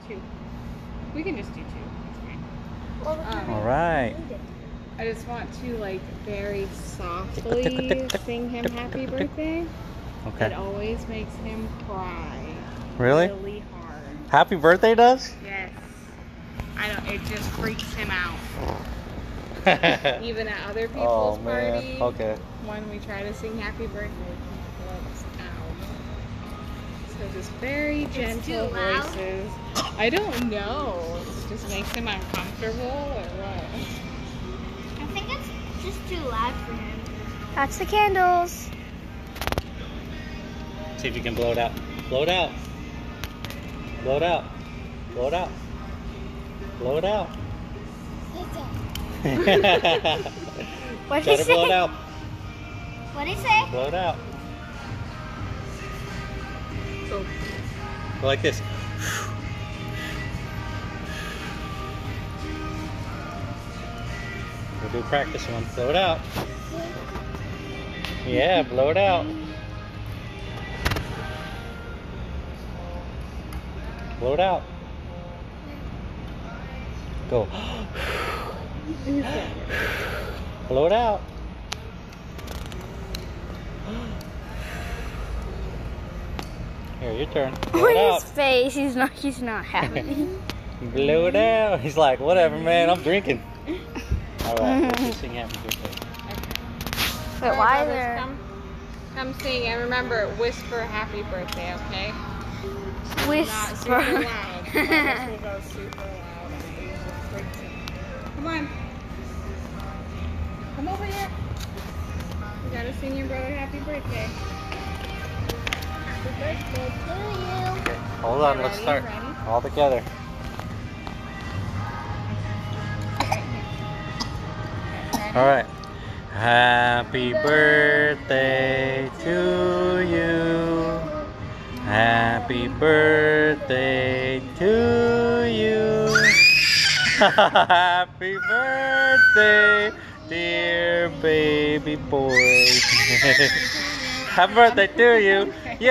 2. We can just do 2. It's fine. All right. I just want to like very softly sing him happy birthday. Okay. It always makes him cry. Really? Really hard. Happy birthday does? Yes. I don't. It just freaks him out. Even at other people's parties. Okay. When we try to sing happy birthday, he flips out. So just very gentle voices. I don't know. It just makes him uncomfortable or what? I think it's just too loud for him. That's the candles. See if you can blow it out. Blow it out. Blow it out. Blow it out. Blow it out. What did Try he to say? blow it out. What did he say? Blow it out. So Go like this. We'll do practice one. Blow it out. Yeah, blow it out. Blow it out. Go. Blow it out. Here, your turn. Blow Look it at out. his face. He's not happy. Blow it out. He's like, whatever, man. I'm drinking. All right, let's just sing happy birthday. But why is there? Come sing and remember, whisper happy birthday, okay? Not Whisper. super loud. This will go super loud and it usually freaks him. Come on. Come over here. You gotta sing your brother happy birthday. Happy birthday to you. Hold on, let's start. All together. All right. Happy birthday to you. Happy birthday to you. Happy birthday, dear baby boy. Happy birthday to you.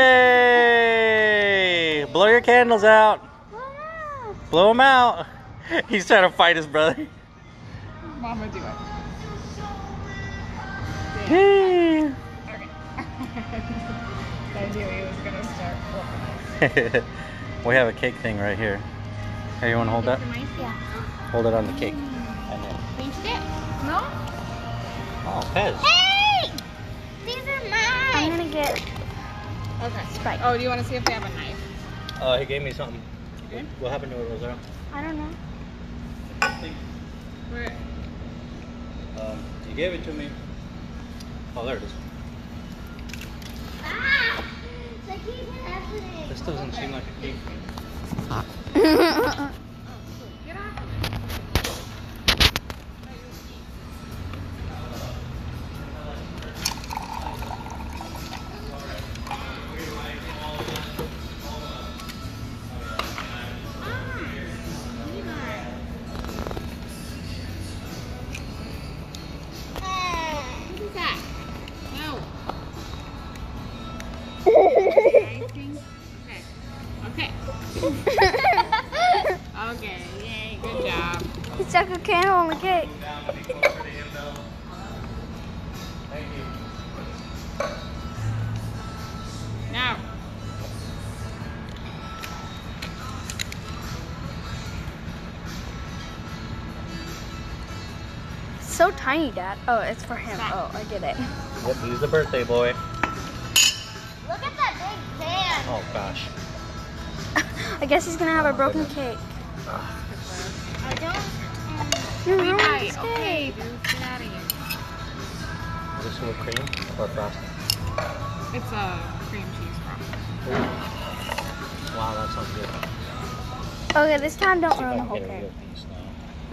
Yay! Blow your candles out. Blow them out. He's trying to fight his brother. Mama, do it. Hey. Okay. I knew he was gonna start flipping. We have a cake thing right here. Hey, you want to hold that? Yeah. Hold it on the cake. And then, Pinched it? No? oh, Pez. Hey! These are mine! I'm gonna get Okay. Sprite. Oh, do you want to see if they have a knife? Oh, he gave me something. Good. What happened to it, Rosario? I don't know. Where? You gave it to me. Oh, there it is. Ah! So keep happening. This doesn't seem like a cake. Get off. What is that? No. Okay. Okay, yay, good job. He stuck a candle on the cake. Now. So tiny, Dad. Oh, it's for him. Oh, I get it. Yep, he's the birthday boy. Look at that big pan. Oh, gosh. I guess he's gonna have a broken cake. I don't. You Be ruined nice. his Okay, cake. dude, get out of here. Is this whipped cream or frosting? It's a cream cheese frosting. Wow, that sounds good. Okay, this time don't See if I ruin the can whole get a cake. real piece now.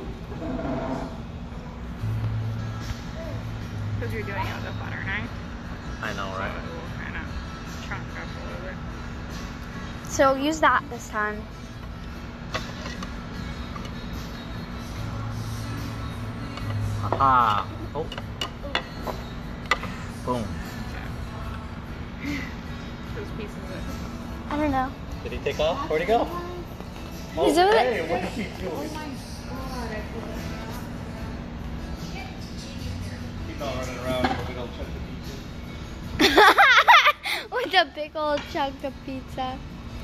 Because you're doing it with a butter knife. I know, right? So it will kind of chunk up a little bit. So use that this time. Aha! Oh. Boom. Those pieces of I don't know. Did he take off? Where'd he go? Oh, Is that what hey, what are you Oh doing? my god, I forgot. Keep on running around with a big old chunk of pizza. With a big old chunk of pizza.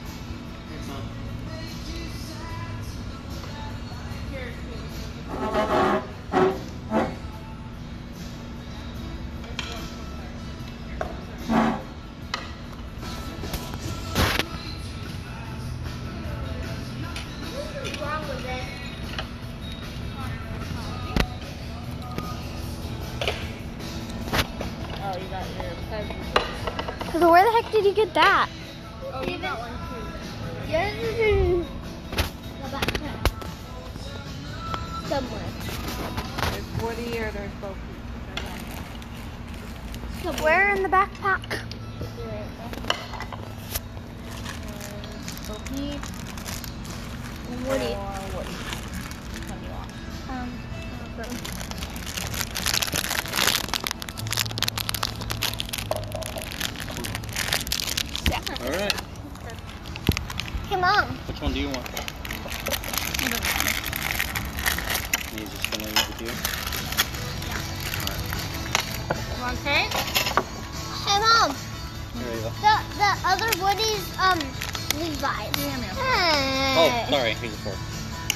What's wrong with it? Oh, you got your present. So where the heck did you get that? Oh, you got one too. Yours is in the backpack. Somewhere. There's Woody or there's Bo Peep. Where in the backpack? Bo Peep. Woody. Or Woody. Tell me what. All right. Hey, Mom. Which one do you want? He's just gonna eat with you. You want cake? Hey, Mom. Here you go. The other Woody's Levi's. Oh, sorry. Here's a fork.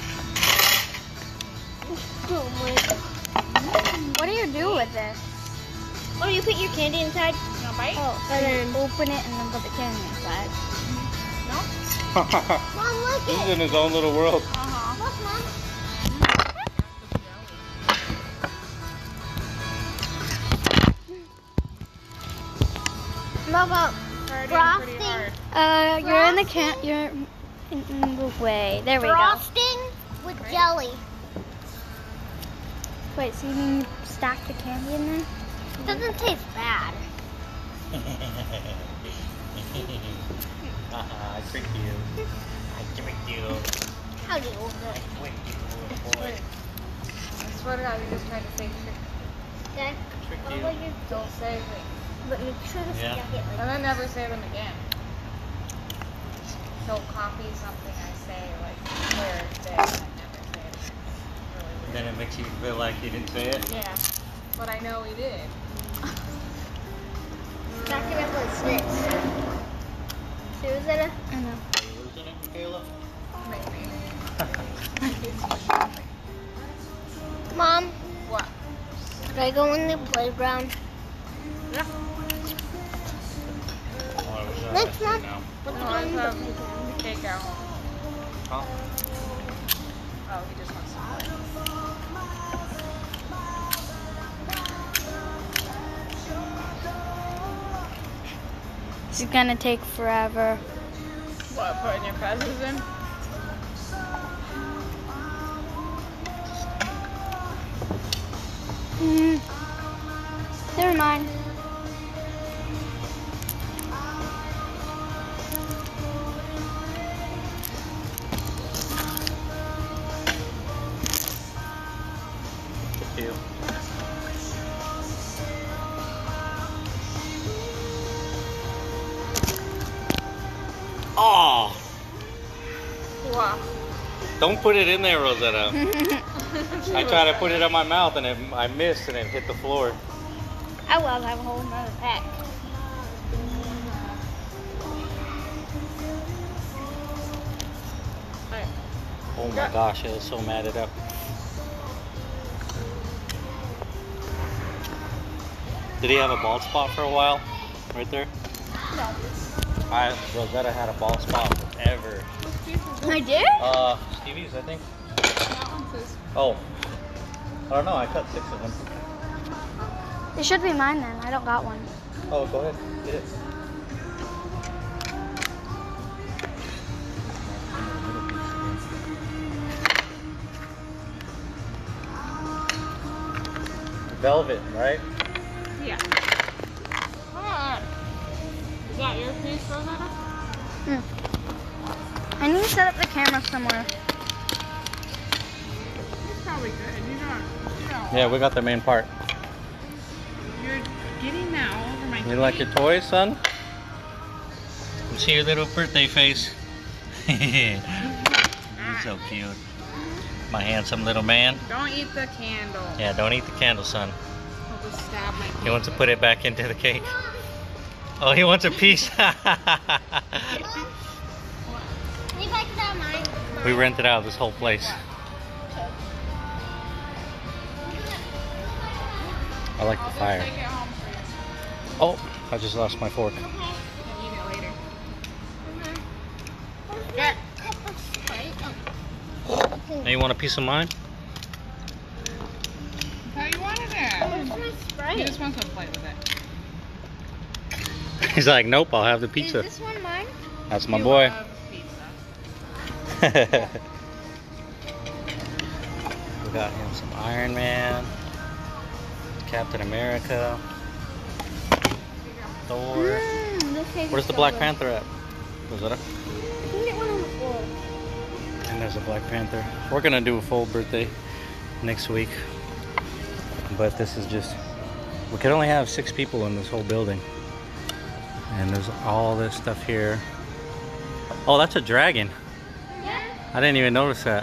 What do you do with this? Oh, you put your candy inside? You want a bite? Oh, and then open it and then put the candy inside. Mom, look He's it. in his own little world. Uh-huh. Look, Mom. Mom, Pretty frosting. hard. You're in the you're in the way. There we go. Frosting with jelly. Wait, so you mean you stack the candy in there? Doesn't taste bad. I tricked you. I tricked you. How do you open I it? tricked you, little boy. I swear to God, you're just trying to say trick. Okay. Tricked What you. about you? Don't say things. But make sure to Yeah. stack it like And then never say them again. So copy something I say, like, where it's there, and I never say it. It's really weird. Then it makes you feel like you didn't say it. Yeah, but I know we did. stack it up like this. See, was it a... I know. Are you losing it, Michaela? Maybe. Mom, What? should I go in the playground? Yeah. Oh, I wish I Next had month. now. Let's No, go I in the have playground. cake at home. Huh? Oh, he just wants to play. This is gonna take forever. What, putting your presents in? Never mind. Good deal. Oh! Wow. Don't put it in there, Rosetta. I tried to put it in my mouth and I missed and it hit the floor. I will have a whole nother pack. Hey, Oh my gosh, it was so matted up. Did he have a bald spot for a while? Right there? no. Rosetta had a bald spot forever. I did? Stevie's, I think. That one says Oh. I don't know, I cut 6 of them. It should be mine then. I don't got one. Oh, go ahead. Get it. Velvet, right? yeah. Come on. Is that your piece, Rosetta? I need to set up the camera somewhere. It's probably good. You know. Yeah, we got the main part. You're getting that all over my You like your toys, son? See your little birthday face. He's so cute. My handsome little man. Don't eat the candle. Yeah, don't eat the candle, son. I'll just stab my He wants to put it back into the cake. Oh, he wants a piece. Leave like that mine. We rented out this whole place. I like the fire. Take it home for you. Oh, I just lost my fork. You can eat it later. Get. Hey, you want a piece of mine? I thought you wanted it. Where's my Sprite? He just wants to play with it. He's like, nope, I'll have the Is pizza. this one mine? That's my He boy. loves pizza. We got him some Iron Man, Captain America, Thor. Where's the Black Panther at? Was that I can get one on the floor. And there's a Black Panther. We're gonna do a full birthday next week, but this is just, we could only have 6 people in this whole building, and there's all this stuff here. Oh, that's a dragon. Yeah. I didn't even notice that.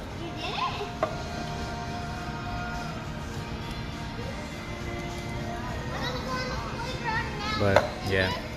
But yeah,